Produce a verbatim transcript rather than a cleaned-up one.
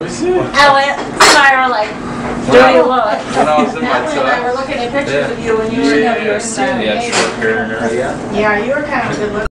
I went, Myra, like, do you look? When I was in my Natalie and I were looking at pictures yeah. of you when you were yeah, in your yeah, yeah, short hair and everything. Yeah, you were kind of good looking.